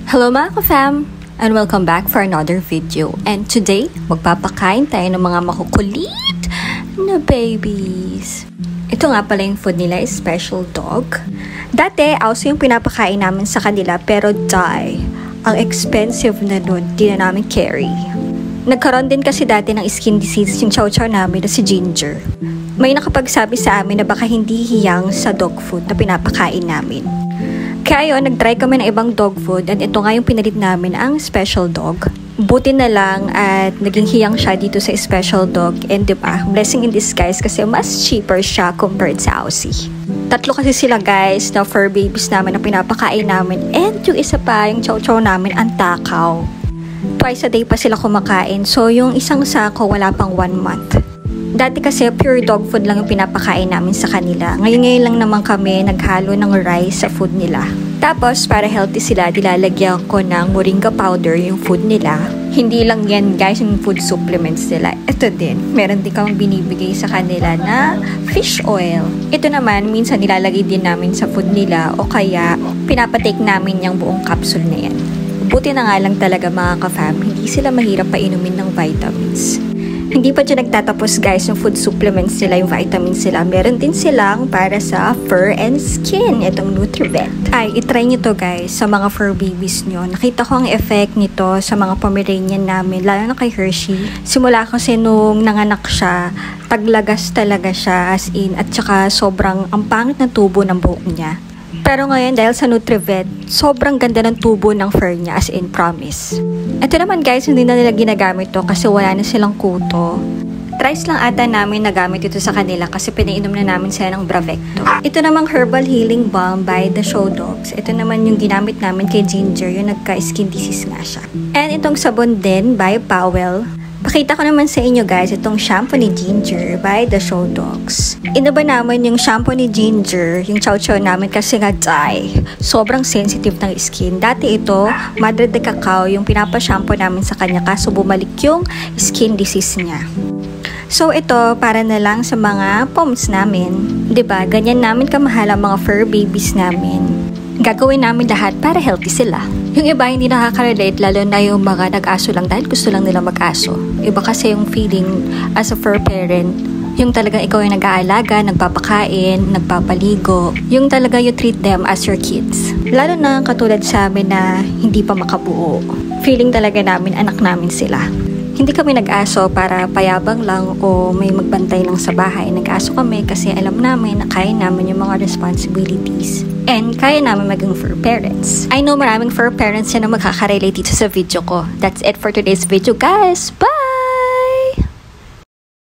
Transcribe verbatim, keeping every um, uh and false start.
Hello mga ka-fam! And welcome back for another video. And today, magpapakain tayo ng mga makukulit na babies. Ito nga pala yung food nila, is special dog. Dati, also yung pinapakain namin sa kanila, pero die. Ang expensive na nun, di na namin carry. Nagkaroon din kasi dati ng skin disease yung chow-chow namin na si Ginger. May nakapagsabi sa amin na baka hindi hiyang sa dog food na pinapakain namin. Kaya yun, nag-try kami ng ibang dog food and ito nga yung pinalit namin, ang special dog. Buti na lang at naging hiyang siya dito sa special dog, and diba, blessing in disguise kasi mas cheaper siya compared sa Aussie. Tatlo kasi sila guys na fur babies namin na pinapakain namin, and yung isa pa, yung chow-chow namin, ang takaw. Twice a day pa sila kumakain, so yung isang sako wala pang one month. Dati kasi pure dog food lang yung pinapakain namin sa kanila. Ngayon-ngayon lang naman kami naghalo ng rice sa food nila. Tapos para healthy sila, dilalagyan ko ng moringa powder yung food nila. Hindi lang yan guys yung food supplements nila. Ito din, meron din kami binibigay sa kanila na fish oil. Ito naman, minsan nilalagay din namin sa food nila o kaya pinapatake namin yung buong capsule na yan. Buti na nga lang talaga mga ka-fam, hindi sila mahirap painumin ng vitamins. Hindi pa dyan nagtatapos guys yung food supplements nila, yung vitamins sila. Meron din silang para sa fur and skin, itong Nutrivet. Ay, itry nyo to guys sa mga fur babies nyo. Nakita ko ang effect nito sa mga Pomeranian namin, lalo na kay Hershey. Simula kasi nung nanganak siya, taglagas talaga siya as in, at saka sobrang ang pangit ng tubo ng buhok niya. Pero ngayon, dahil sa Nutrivet, sobrang ganda ng tubo ng fur niya, as in, promise. Ito naman guys, hindi na nila ginagamit to kasi wala na silang kuto. Thrice lang ata namin nagamit ito sa kanila kasi pinainom na namin sila ng Bravecto. Ito namang herbal healing balm by the Show Dogs. Ito naman yung ginamit namin kay Ginger, yung nagka-skin disease nga siya. And itong sabon din by Powell. Pakita ko naman sa inyo guys, itong shampoo ni Ginger by the Show Dogs. Inaba naman yung shampoo ni Ginger, yung chow-chow namin kasi nga dye. Sobrang sensitive ng skin. Dati ito, Madre de Cacao, yung pinapa-shampoo namin sa kanya kaso bumalik yung skin disease niya. So ito, para na lang sa mga poms namin. Diba, ganyan namin kamahal ang mga fur babies namin. Gagawin namin lahat para healthy sila. Yung iba hindi nakaka-relate, lalo na yung mga nag-aso lang dahil gusto lang nila mag-aso. Iba kasi yung feeling as a fur parent, yung talagang ikaw yung nag-aalaga, nagpapakain, nagpapaligo, yung talaga you treat them as your kids. Lalo na katulad sa amin na hindi pa makabuo. Feeling talaga namin anak namin sila. Hindi kami nag-aso para payabang lang o may magbantay lang sa bahay. Nag-aso kami kasi alam namin na kaya namin yung mga responsibilities. And kaya namin maging fur parents. I know maraming fur parents yan na magkaka-relate dito sa video ko. That's it for today's video guys. Bye!